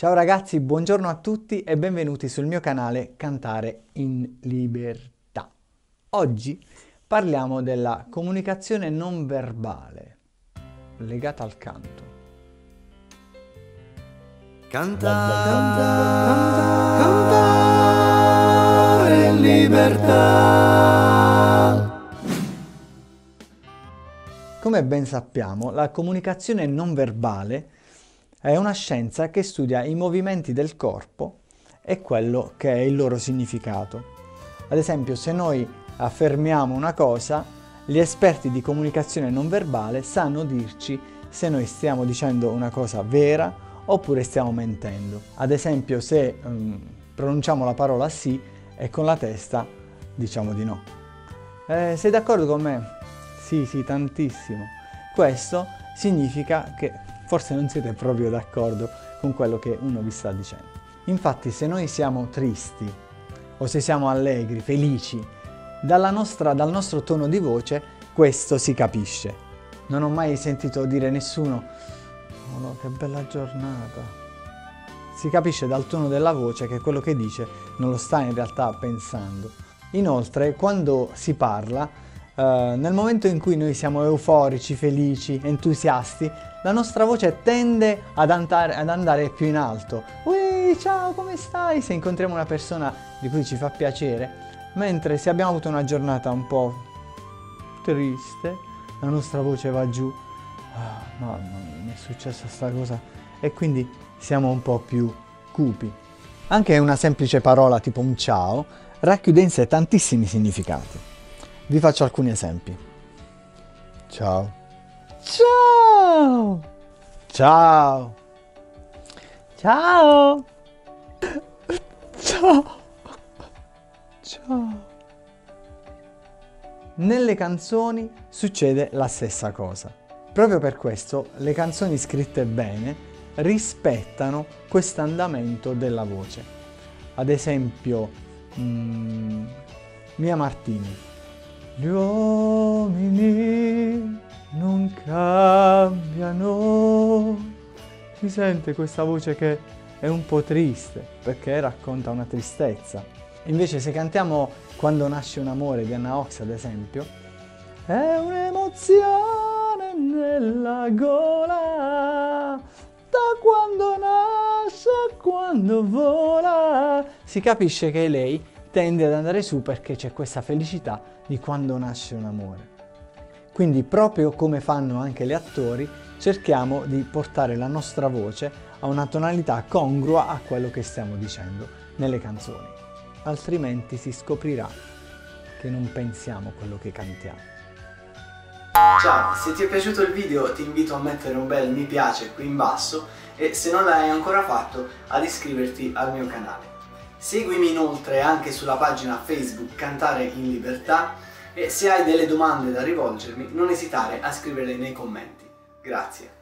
Ciao ragazzi, buongiorno a tutti e benvenuti sul mio canale Cantare in Libertà. Oggi parliamo della comunicazione non verbale legata al canto. Cantare in libertà. Come ben sappiamo, la comunicazione non verbale è una scienza che studia i movimenti del corpo e quello che è il loro significato. Ad esempio, se noi affermiamo una cosa, gli esperti di comunicazione non verbale sanno dirci se noi stiamo dicendo una cosa vera oppure stiamo mentendo. Ad esempio, se pronunciamo la parola sì e con la testa diciamo di no. Sei d'accordo con me? Sì, tantissimo. Questo significa che forse non siete proprio d'accordo con quello che uno vi sta dicendo. Infatti, se noi siamo tristi o se siamo allegri, felici, dal nostro tono di voce questo si capisce. Non ho mai sentito dire nessuno "Oh no, che bella giornata". Si capisce dal tono della voce che quello che dice non lo sta in realtà pensando. Inoltre, quando si parla, nel momento in cui noi siamo euforici, felici, entusiasti, la nostra voce tende ad andare più in alto. Ui, ciao, come stai? Se incontriamo una persona di cui ci fa piacere, mentre se abbiamo avuto una giornata un po' triste, la nostra voce va giù. Ah, mamma mia, mi è successa sta cosa. E quindi siamo un po' più cupi. Anche una semplice parola tipo un ciao racchiude in sé tantissimi significati. Vi faccio alcuni esempi. Ciao. Ciao. Ciao. Ciao. Ciao. Ciao. Nelle canzoni succede la stessa cosa. Proprio per questo le canzoni scritte bene rispettano questo andamento della voce. Ad esempio, Mia Martini. Gli uomini non cambiano. Si sente questa voce che è un po' triste perché racconta una tristezza. Invece se cantiamo Quando nasce un amore di Anna Ox, ad esempio, è un'emozione nella gola, da quando nasce a quando vola. Si capisce che lei tende ad andare su perché c'è questa felicità di quando nasce un amore. Quindi, proprio come fanno anche gli attori, cerchiamo di portare la nostra voce a una tonalità congrua a quello che stiamo dicendo nelle canzoni. Altrimenti si scoprirà che non pensiamo quello che cantiamo. Ciao, se ti è piaciuto il video ti invito a mettere un bel mi piace qui in basso e se non l'hai ancora fatto ad iscriverti al mio canale. Seguimi inoltre anche sulla pagina Facebook Cantare in Libertà e se hai delle domande da rivolgermi non esitare a scriverle nei commenti. Grazie.